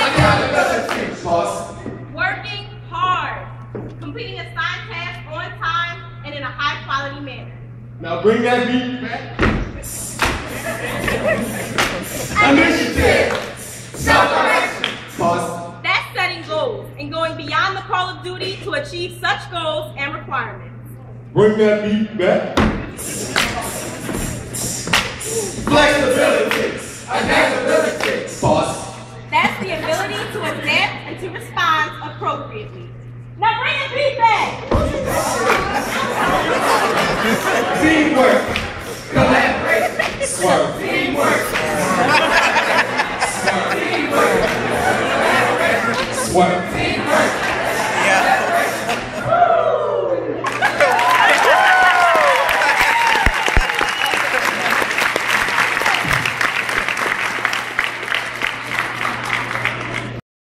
Adaptability. Pause. Working hard. Completing assigned tasks on time and in a high-quality manner. Now bring that beat back. Initiative. Self-direction. Pause. That's setting goals and going beyond the call of duty to achieve such goals and requirements. Bring that beat back. Flexibility. Adaptability. Pause. That's the ability to adapt and to respond appropriately. Now bring the beat back. Teamwork. Collaboration. Swerve. Teamwork. Swerve. Teamwork. Swerve.